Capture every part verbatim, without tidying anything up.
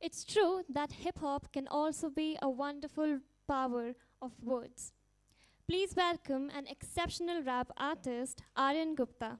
It's true that hip hop can also be a wonderful power of words. Please welcome an exceptional rap artist, Aryan Gupta.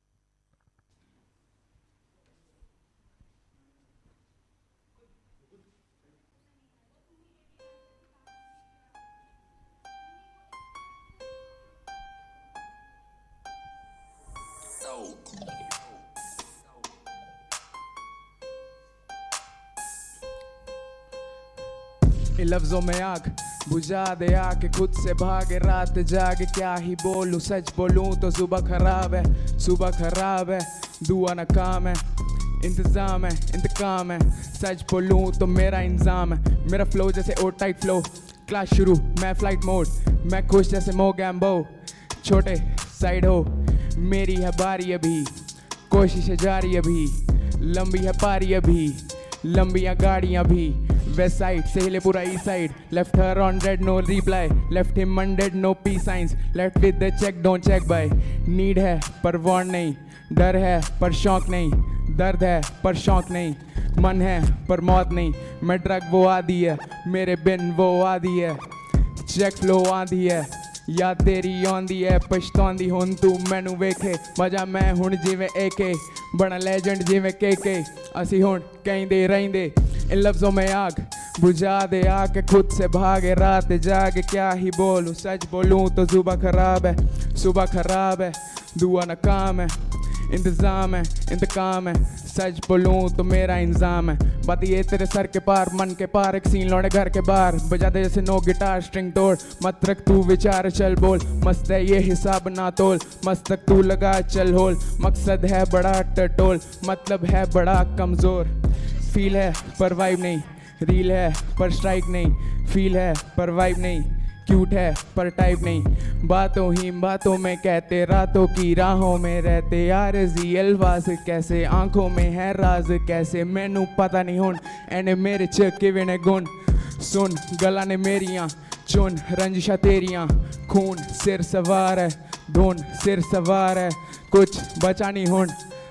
इन लफ्जों में आग बुझा दे आके खुद से भागे रात जागे क्या ही बोलूं सच बोलूं तो सुबह खराब है सुबह खराब है दुआ ना काम है इंतजाम है इंतकाम है सच बोलूं तो मेरा इंजाम है मेरा फ्लो जैसे ओ टाइट फ्लो क्लास शुरू मैं फ्लाइट मोड मैं खुश जैसे मो गैम्बो छोटे साइड हो मेरी है बारी अभी कोशिश है जारी अभी लंबी है पारी अभी लंबियां गाड़ियां भी वेस्ट साइड से हिले पूरा east side left her on red no reply left him undead no P science left with the check don't check by need है पर वांट नहीं डर है पर शौक नहीं दर्द है पर शौक नहीं मन है पर मौत नहीं मैं ड्रग वो आदि है मेरे बिन वो आदि है चेक फ्लो आंधी है याद तेरी आंदी है पछतांदी हुन तू मैनू वेखे मजा मैं हुन जिवें एके बड़ा लेजेंड जिवें के के असी हुन कहंदे रहिंदे इन लफ्जों में आग बुझा दे आके खुद से भागे रात जागे क्या ही बोलूं सच बोलूं तो सुबह खराब है सुबह खराब है दुआ नाकाम है इंतजाम है इंतकाम है सच बोलूं तो मेरा इंजाम है बात ये तेरे सर के पार मन के पार एक सीन लौड़े घर के बाहर बजा दे जैसे नो गिटार स्ट्रिंग तोड़ मत रख तू विचार चल बोल मस्त है ये हिसाब ना तोल मस्तक तू लगा चल होल मकसद है बड़ा टटोल मतलब है बड़ा कमजोर फील है पर वाइब नहीं रील है पर स्ट्राइक नहीं फील है पर वाइब नहीं क्यूट है पर टाइप नहीं बातों ही बातों में कहते रातों की राहों में रहते यार जी अल्फाज कैसे आंखों में है राज कैसे मैनू पता नहीं हुन एने मेरे चक्के विने गुण सुन गला ने मेरियां चुन रंजिशा तेरियां खून सिर सवार है धुन सिर सवार है कुछ बचा नहीं हुन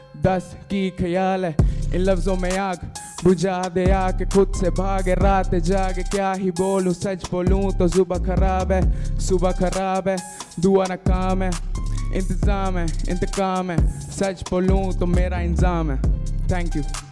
दस की ख्याल है इन लफ्जों में आग बुझा दे आके खुद से भागे रात जागे क्या ही बोलूं सच बोलूं तो सुबह खराब है सुबह खराब है दुआ ना काम है इंतजाम है इंतकाम है सच बोलूं तो मेरा इंजाम है थैंक यू